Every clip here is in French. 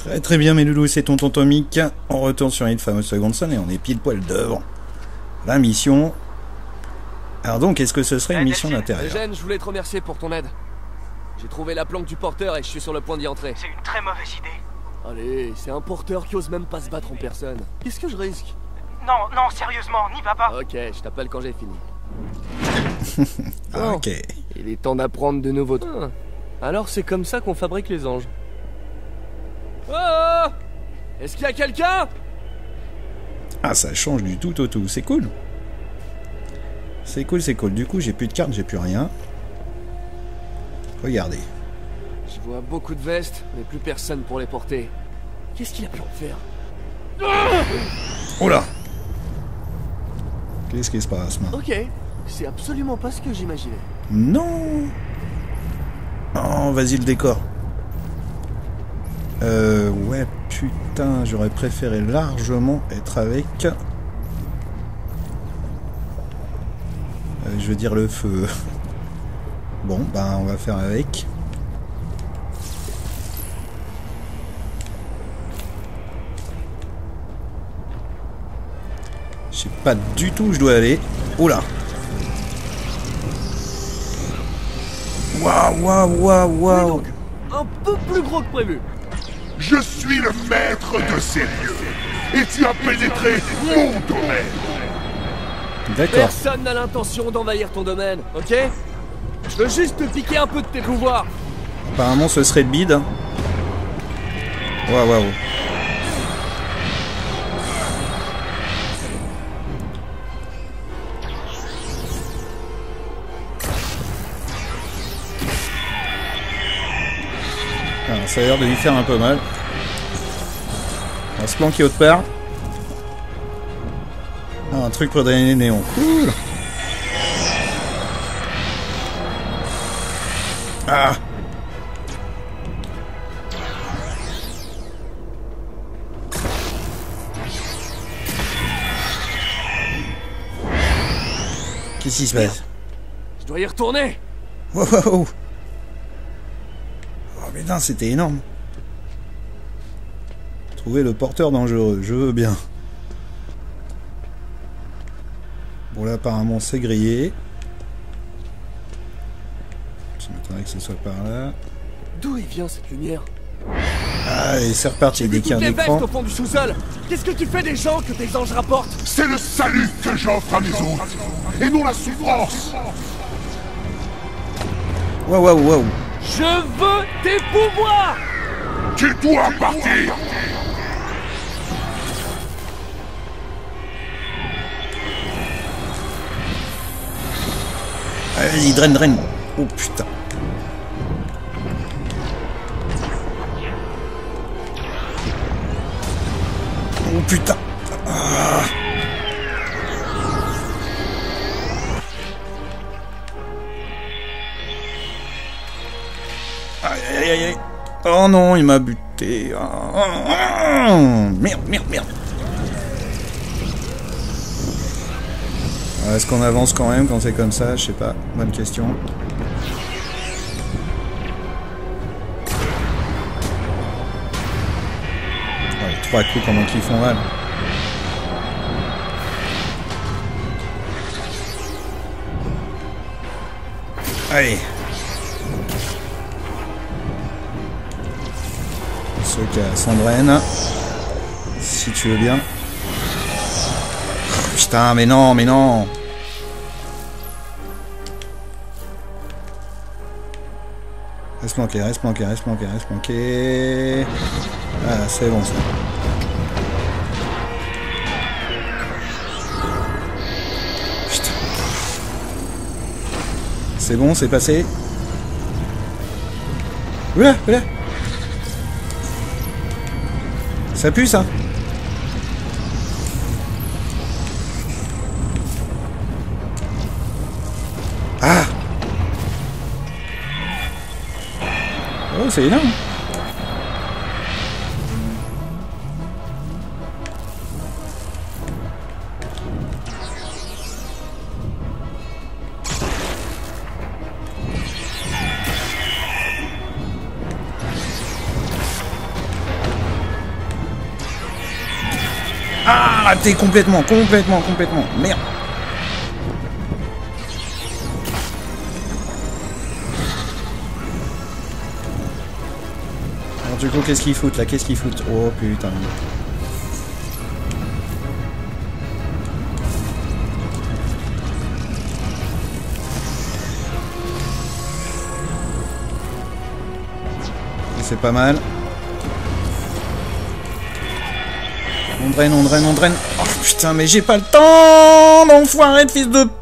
Très très bien mes loulous, c'est Tonton Tomic. On retourne sur une fameuse seconde scène et on est pile poil devant la mission. Alors donc, est-ce que ce serait une mission d'intérieur? Eugène, je voulais te remercier pour ton aide. J'ai trouvé la planque du porteur et je suis sur le point d'y entrer. C'est une très mauvaise idée. Allez, c'est un porteur qui ose même pas se battre en personne. Qu'est-ce que je risque? Non, non, sérieusement, n'y va pas. Ok, je t'appelle quand j'ai fini. Ah, ok. Il est temps d'apprendre de nouveaux trucs. Alors c'est comme ça qu'on fabrique les anges. Oh! Est-ce qu'il y a quelqu'un? Ah, ça change du tout au tout, c'est cool. C'est cool, c'est cool. Du coup, j'ai plus de cartes, j'ai plus rien. Regardez. Je vois beaucoup de vestes, mais plus personne pour les porter. Qu'est-ce qu'il a pu en faire? Oh là! Qu'est-ce qui se passe, moi? Ok, c'est absolument pas ce que j'imaginais. Non! Oh, vas-y, le décor. Ouais, putain, j'aurais préféré largement être avec... je veux dire le feu. Bon, ben, on va faire avec. Je sais pas du tout où je dois aller. Oula! Waouh, waouh, waouh, waouh! Un peu plus gros que prévu. Je suis le maître de ces lieux, et tu as pénétré mon domaine. D'accord. Personne n'a l'intention d'envahir ton domaine, ok? Je veux juste te piquer un peu de tes pouvoirs. Apparemment, ce serait le bide. Waouh, waouh. Ah, ça a l'air de lui faire un peu mal. On va se planquer autre part. Ah, un truc pour drainer les néons. Cool. Ah. Qu'est-ce qui se passe? Je dois y retourner. Wow, wow. Oh putain, c'était énorme. Trouver le porteur dangereux, je veux bien. Bon là apparemment c'est grillé. Je m'attendais que ce soit par là. D'où il vient cette lumière? Ah et c'est reparti, dès qu'il y a un toutes les écran. vestes au fond du sous-sol. Qu'est-ce que tu fais des gens que tes anges rapportent? C'est le salut que j'offre à mes hôtes, et non la souffrance. Waouh waouh waouh. Je veux tes pouvoirs. Tu dois partir. Allez, vas-y, draine, draine. Oh putain. Oh putain. Ah. Aïe aïe aïe aïe. Oh non, il m'a buté. Merde, merde, merde. Est-ce qu'on avance quand même quand c'est comme ça? Je sais pas. Bonne question. Ouais, 3 coups pendant qu'ils font mal. Allez. Ceux qui a Sandrine. Si tu veux bien. Putain, mais non, mais non. Reste planqué, reste planqué, reste planqué, reste planqué. Ah, c'est bon ça. Putain. C'est bon, c'est passé. Oula, oula. Ça pue ça. Ah. Oh, c'est énorme. raté complètement. Merde. Alors du coup, qu'est-ce qu'ils foutent là? Oh putain. C'est pas mal. On draine. Oh putain, mais j'ai pas le temps d'enfoirer de fils de...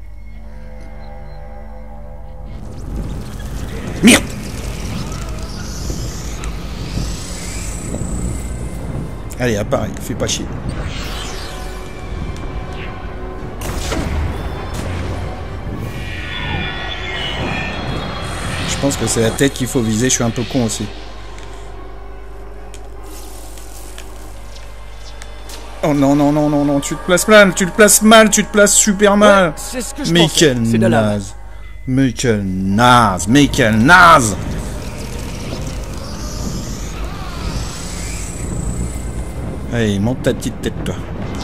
Merde. Allez, appareil, fais pas chier. Je pense que c'est la tête qu'il faut viser, je suis un peu con aussi. Oh non, tu te places mal, tu te places super mal. Ouais, c'est ce que je mais pensais. quel C'est de la lave. naze. Mais quel naze. Allez, monte ta petite tête, toi.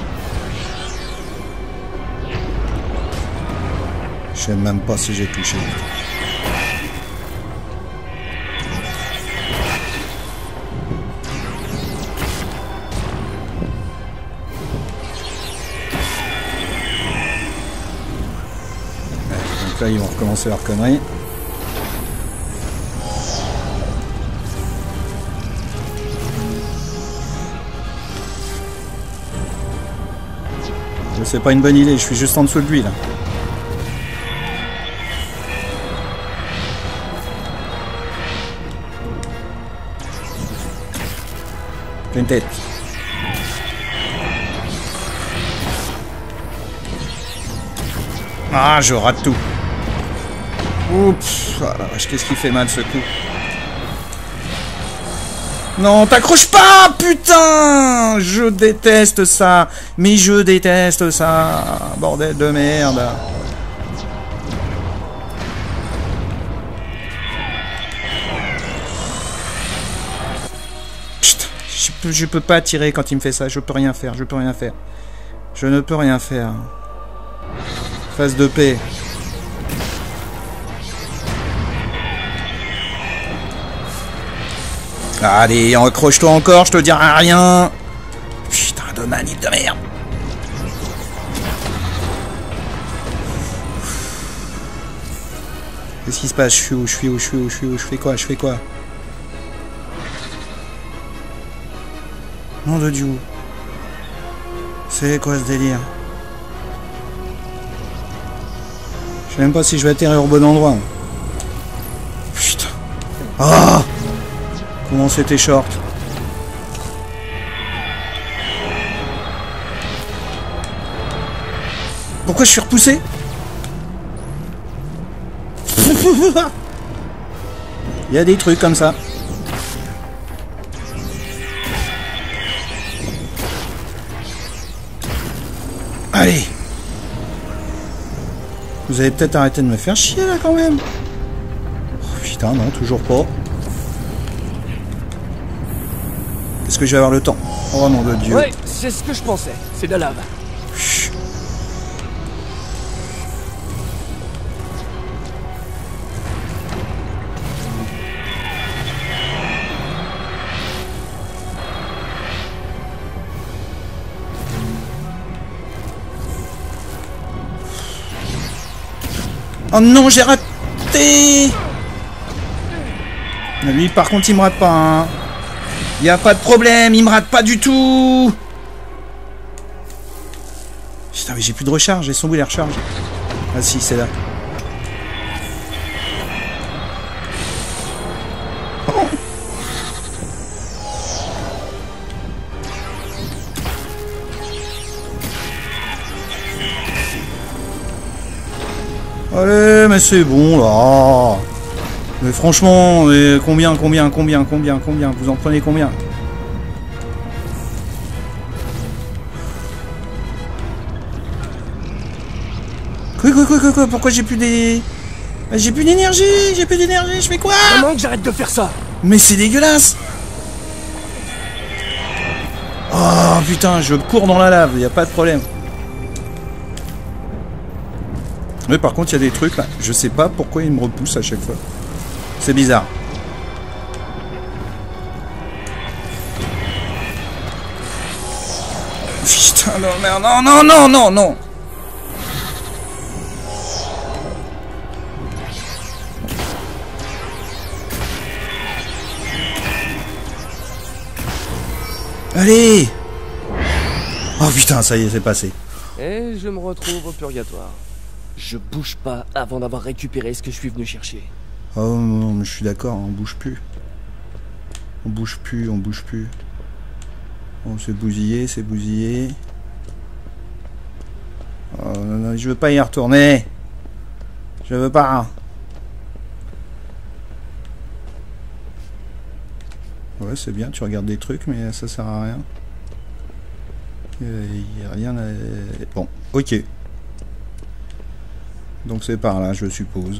Je sais même pas si j'ai touché. Donc là, ils vont recommencer leur connerie. C'est pas une bonne idée, je suis juste en dessous de lui là. Pleine tête. Ah, je rate tout. Oups, ah la vache, qu'est-ce qui fait mal ce coup? Non, t'accroches pas, putain! Je déteste ça. Mais je déteste ça. Bordel de merde. Chut, je peux pas tirer quand il me fait ça. Je peux rien faire. Je ne peux rien faire. Phase de paix. Allez, accroche-toi encore, je te dirai rien. Putain de manip de merde. Qu'est-ce qui se passe? Je fais quoi? Nom de Dieu. C'est quoi ce délire? Je sais même pas si je vais atterrir au bon endroit. Putain. Ah! Comment c'était short? Pourquoi je suis repoussé? Il y a des trucs comme ça. Allez. Vous allez peut-être arrêter de me faire chier là quand même. Oh, putain, non, toujours pas. Est-ce que je vais avoir le temps? Oh nom de Dieu. Ouais, c'est ce que je pensais. C'est de la lave. Chut. Oh non, j'ai raté. Lui, par contre, il me rate pas. Hein. Y a pas de problème, il me rate pas du tout. Putain, mais j'ai plus de recharge. Elles sont où les recharges? Ah si, c'est là. Oh. Allez, mais c'est bon là. Mais franchement, combien? Vous en prenez combien? Quoi? Pourquoi j'ai plus des... J'ai plus d'énergie, je fais quoi? Comment que j'arrête de faire ça? Mais c'est dégueulasse. Oh putain, je cours dans la lave, y a pas de problème. Mais par contre, il y a des trucs là. Je sais pas pourquoi ils me repoussent à chaque fois. C'est bizarre. Putain, non, merde, non, non, non, non, non. Allez! Oh putain, ça y est, c'est passé. Et je me retrouve au purgatoire. Je bouge pas avant d'avoir récupéré ce que je suis venu chercher. Oh non, mais je suis d'accord, on bouge plus. On bouge plus, on bouge plus. Bon, c'est bousillé, c'est bousillé. Oh non, non, je veux pas y retourner. Je veux pas. Ouais, c'est bien, tu regardes des trucs, mais ça sert à rien. Il n'y a rien à... Bon, ok. Donc c'est par là, je suppose.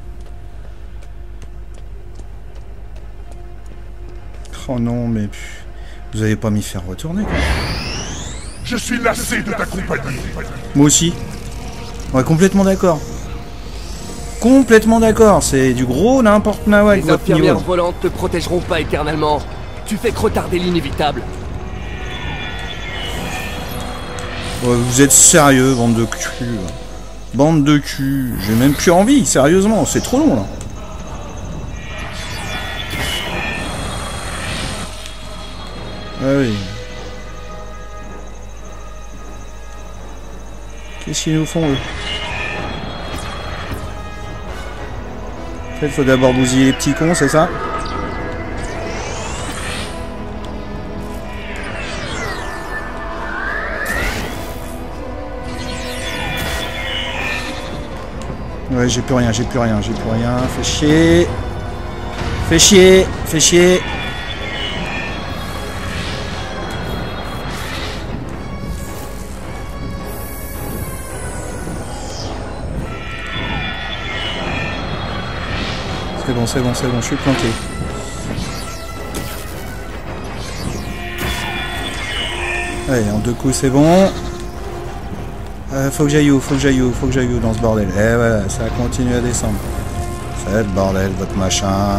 Oh non, mais... Vous allez pas m'y faire retourner, quoi. Je suis lassé de ta compagnie. Moi aussi. Ouais, complètement d'accord. Complètement d'accord, c'est du gros n'importe nawak, Les votre infirmières niveau. volantes te protégeront pas éternellement. Tu fais que retarder l'inévitable. Ouais, vous êtes sérieux, bande de cul. Là. Bande de cul. J'ai même plus envie, sérieusement, c'est trop long, là. Ah oui. Qu'est-ce qu'ils nous font, eux? En fait, faut d'abord bousiller les petits cons, c'est ça? Ouais, j'ai plus rien, j'ai plus rien, j'ai plus rien. Fais chier. Fais chier, fais chier. C'est bon, c'est bon, c'est bon, je suis planté. Allez, en deux coups, c'est bon. Faut que j'aille où, faut que j'aille où, faut que j'aille où dans ce bordel. Et voilà, ça continue à descendre. C'est le bordel, votre machin.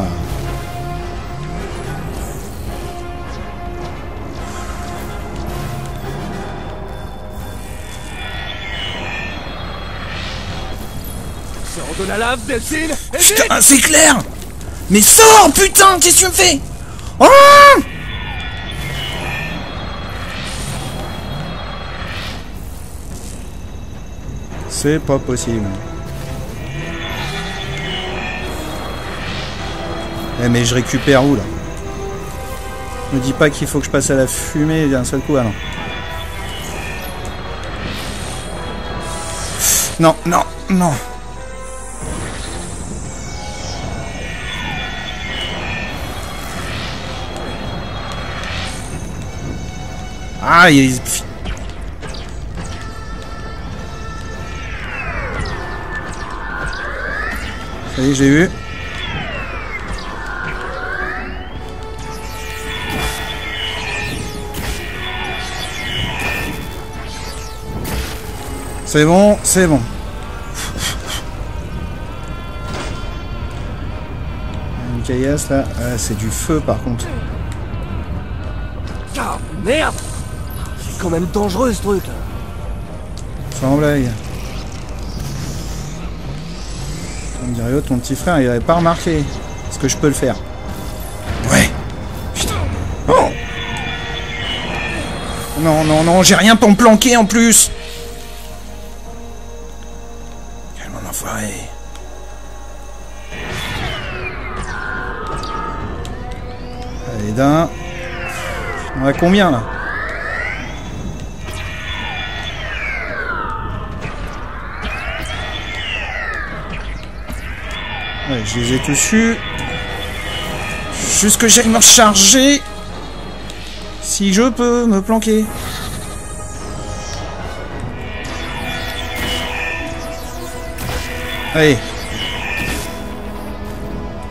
Sors de la lave, Delphine. Et vite. Putain, c'est clair. Mais sors, putain, qu'est-ce que tu me fais? Oh! C'est pas possible. Eh mais je récupère où là? Me dis pas qu'il faut que je passe à la fumée d'un seul coup, ah non. Non, non, non. Ah, il y a... Ça y est, j'ai vu. C'est bon, c'est bon. Une caillasse là, ah, c'est du feu par contre. Ah, merde. C'est quand même dangereux ce truc là. Sans blague. On dirait l'autre, ton petit frère, il avait pas remarqué. Est-ce que je peux le faire? Ouais. Putain. Oh. Non, non, non, j'ai rien pour me planquer en plus. Quel mon enfoiré. Allez, d'un. On a combien là? Ouais, je les ai tous eus. Juste que j'aille me recharger. Si je peux me planquer. Allez.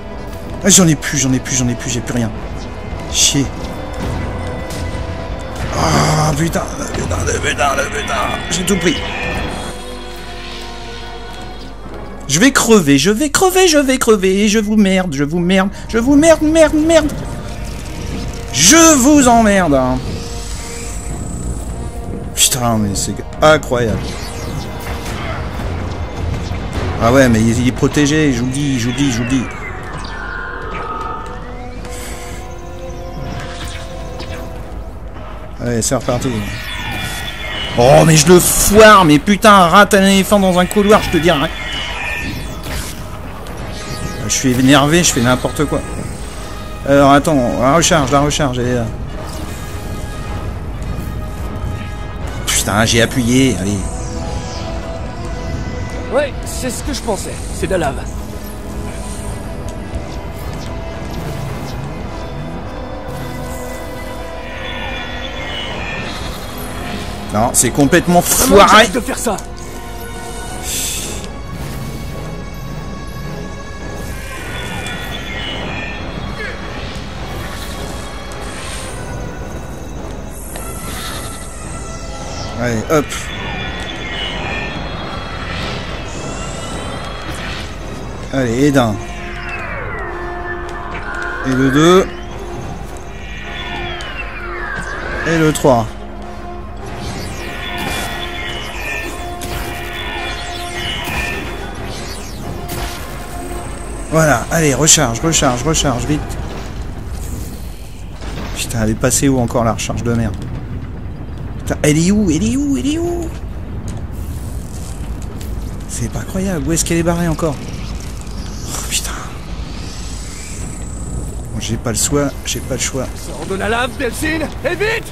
Ah, j'en ai plus, j'ai plus rien. Chier. Ah putain, putain, j'ai tout pris. Je vais crever, je vais crever, je vous merde, je vous merde, merde. Je vous emmerde. Hein. Putain, mais c'est incroyable. Ah ouais, mais il est protégé, j'oublie. Allez, c'est reparti. Oh, mais je le foire, mais putain, rate un éléphant dans un couloir, je te dis. Hein. Je suis énervé, je fais n'importe quoi. Alors, attends, la recharge, elle est là. Putain, j'ai appuyé, allez. Ouais, c'est ce que je pensais. C'est de la lave. Non, c'est complètement Vraiment, foiré. j'arrête de faire ça. Allez, hop. Allez, et d'un. Et le 2. Et le 3. Voilà, allez, recharge, vite. Putain, elle est passée où encore la recharge de merde? Putain, elle est où? C'est pas croyable, où est-ce qu'elle est barrée encore? Oh, putain. Bon, j'ai pas le choix. Sors de la lave, Delphine, et vite!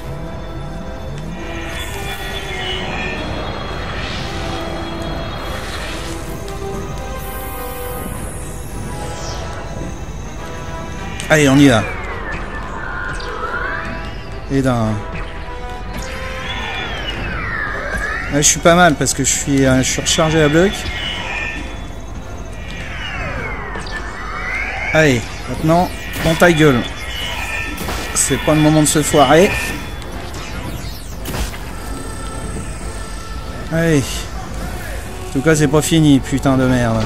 Allez, on y va. Et d'un. Là, je suis pas mal parce que je suis rechargé à bloc. Allez, maintenant, dans ta gueule. C'est pas le moment de se foirer. Allez. En tout cas, c'est pas fini, putain de merde.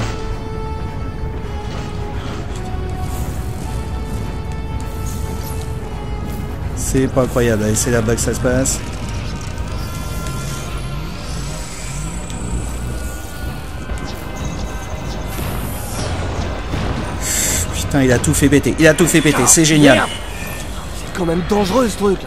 C'est pas incroyable, allez, c'est là-bas que ça se passe. Putain, il a tout fait péter, c'est génial. Merde. C'est quand même dangereux ce truc là.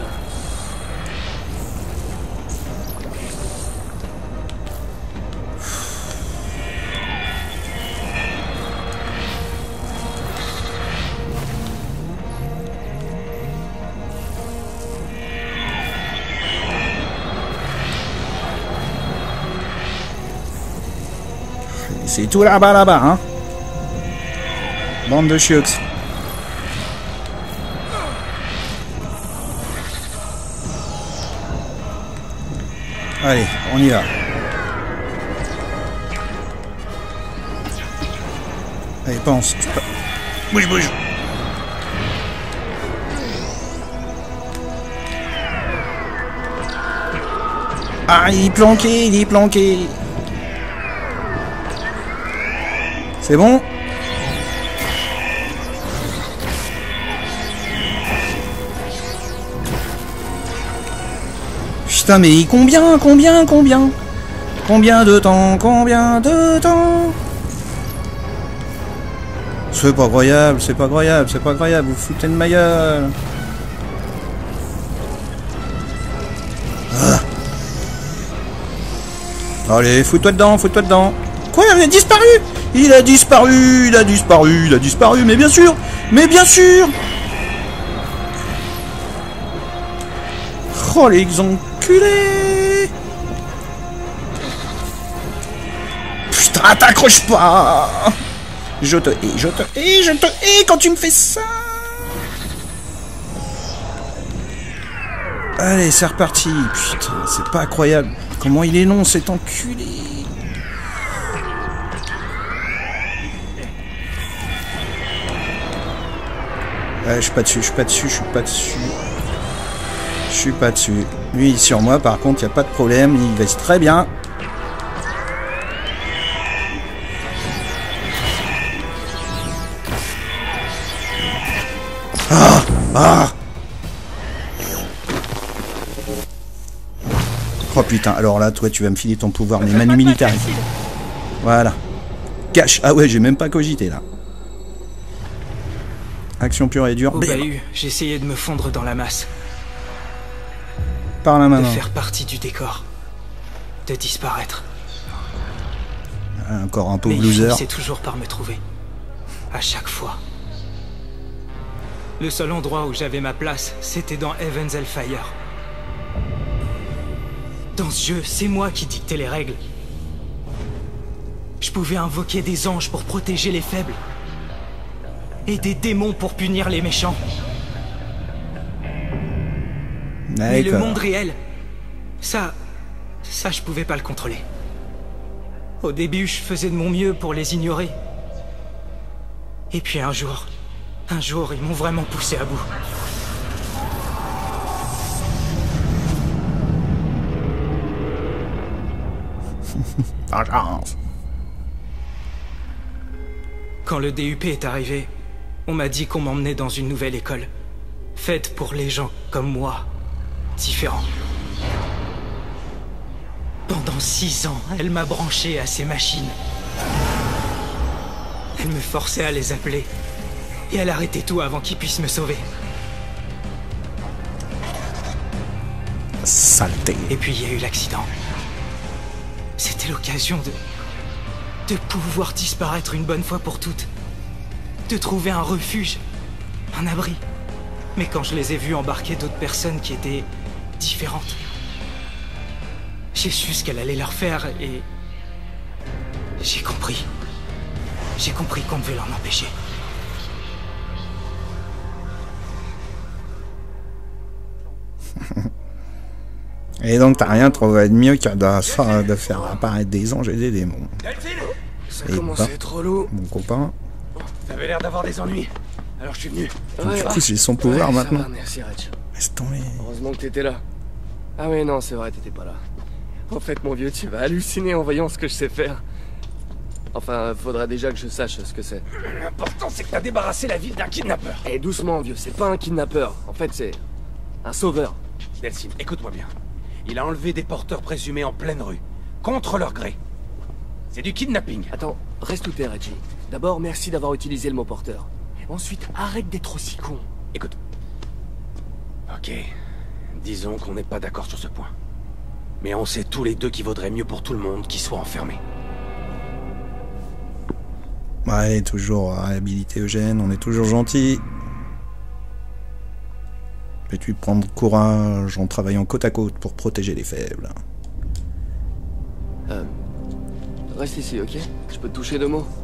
C'est tout là-bas, hein. Bande de chiots. Allez, on y va. Allez, pense. Bouge. Ah, il est planqué. C'est bon? Putain, mais combien? Combien de temps? C'est pas croyable, vous foutez de ma gueule. Ah. Allez, fous-toi dedans. Quoi, il a disparu? Il a disparu, mais bien sûr. Oh, les enculés. Putain, t'accroches pas. Je te hais quand tu me fais ça. Allez, c'est reparti. Putain, c'est pas incroyable. Comment il est long, cet enculé. Je suis pas dessus. Lui, sur moi, par contre, il n'y a pas de problème. Il vise très bien. Ah! Ah! Oh putain, alors là, toi, tu vas me filer ton pouvoir, mais Manu Militari. Voilà. Cache. Ah ouais, j'ai même pas cogité, là. Action pure et dure. Au bahut, j'essayais de me fondre dans la masse. Par la main. De faire partie du décor. De disparaître. Encore un pauvre mais loser. il finissait toujours par me trouver. À chaque fois. Le seul endroit où j'avais ma place, c'était dans Heaven's Hellfire. Dans ce jeu, c'est moi qui dictais les règles. Je pouvais invoquer des anges pour protéger les faibles. Et des démons pour punir les méchants. Mais le monde réel, ça je pouvais pas le contrôler. Au début, je faisais de mon mieux pour les ignorer. Et puis un jour, ils m'ont vraiment poussé à bout. Quand le DUP est arrivé, on m'a dit qu'on m'emmenait dans une nouvelle école, faite pour les gens comme moi, différents. Pendant 6 ans, elle m'a branché à ces machines. Elle me forçait à les appeler, et elle arrêtait tout avant qu'ils puissent me sauver. Saleté. Et puis il y a eu l'accident. C'était l'occasion de pouvoir disparaître une bonne fois pour toutes. De trouver un refuge, un abri. Mais quand je les ai vus embarquer d'autres personnes qui étaient différentes, j'ai su ce qu'elle allait leur faire et j'ai compris. J'ai compris qu'on devait l'en empêcher. Et donc t'as rien trouvé de mieux que de faire apparaître des anges et des démons. Ça commence à être relou. Mon copain. T'avais l'air d'avoir des ennuis. Alors je suis venu. Du coup j'ai son pouvoir maintenant. Ça va, merci Reg. Laisse tomber. Heureusement que t'étais là. Ah oui, non, c'est vrai, t'étais pas là. En fait, mon vieux, tu vas halluciner en voyant ce que je sais faire. Enfin, faudrait déjà que je sache ce que c'est. L'important, c'est que t'as débarrassé la ville d'un kidnappeur. Eh, doucement, vieux, c'est pas un kidnappeur. En fait, c'est un sauveur. Delsin, écoute-moi bien. Il a enlevé des porteurs présumés en pleine rue, contre leur gré. C'est du kidnapping. Attends, reste où t'es, Reggie. D'abord, merci d'avoir utilisé le mot porteur. Ensuite, arrête d'être aussi con. Écoute. Ok. Disons qu'on n'est pas d'accord sur ce point. Mais on sait tous les deux qu'il vaudrait mieux pour tout le monde qu'il soit enfermé. Ouais, toujours réhabilité Eugène, on est toujours gentil. Peux-tu prendre courage en travaillant côte à côte pour protéger les faibles? Reste ici, ok? Je peux te toucher 2 mots?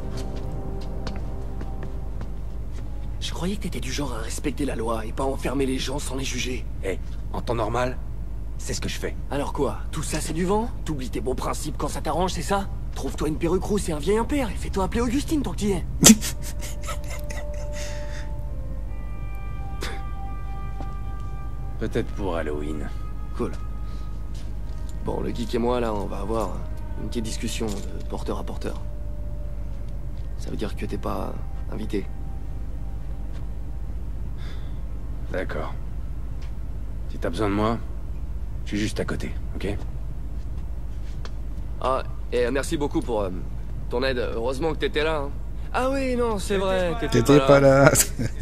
Je croyais que t'étais du genre à respecter la loi et pas enfermer les gens sans les juger. Eh, en temps normal, c'est ce que je fais. Alors quoi? Tout ça c'est du vent? T'oublies tes bons principes quand ça t'arrange, c'est ça? Trouve-toi une perruque rousse et un vieil impair et fais-toi appeler Augustine tant que t'y es. Peut-être pour Halloween. Cool. Bon, le geek et moi, là, on va avoir une petite discussion de porteur à porteur. Ça veut dire que t'es pas invité. D'accord. Si t'as besoin de moi, je suis juste à côté, ok? Ah, et merci beaucoup pour ton aide. Heureusement que t'étais là. Hein. Ah oui, non, c'est vrai, T'étais pas là.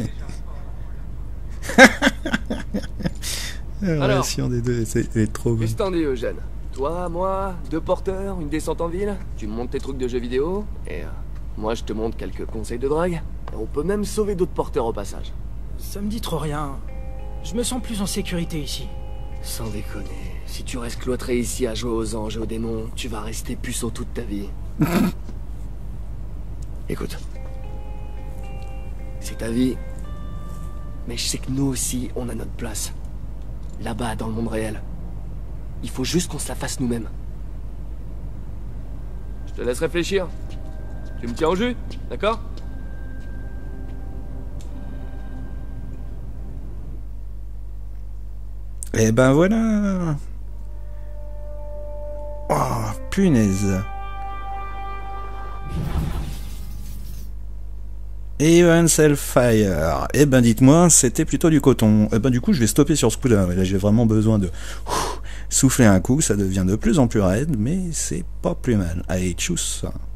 La relation des deux, c'est trop bon. Qu'est-ce que t'en dis, Eugène? Toi, moi, 2 porteurs, une descente en ville, tu me montres tes trucs de jeux vidéo, et moi je te montre quelques conseils de drague. Et on peut même sauver d'autres porteurs au passage. Ça me dit trop rien. Je me sens plus en sécurité ici. Sans déconner, si tu restes cloîtré ici à jouer aux anges et aux démons, tu vas rester puceau toute ta vie. Écoute. C'est ta vie. Mais je sais que nous aussi, on a notre place. Là-bas, dans le monde réel. Il faut juste qu'on se la fasse nous-mêmes. Je te laisse réfléchir. Tu me tiens au jus, d'accord? Et ben voilà. Oh, punaise. Even Selfire. Eh ben dites-moi, c'était plutôt du coton. Eh ben du coup, je vais stopper sur ce coup-là. Là, j'ai vraiment besoin de souffler un coup. Ça devient de plus en plus raide, mais c'est pas plus mal. Allez, tchuss.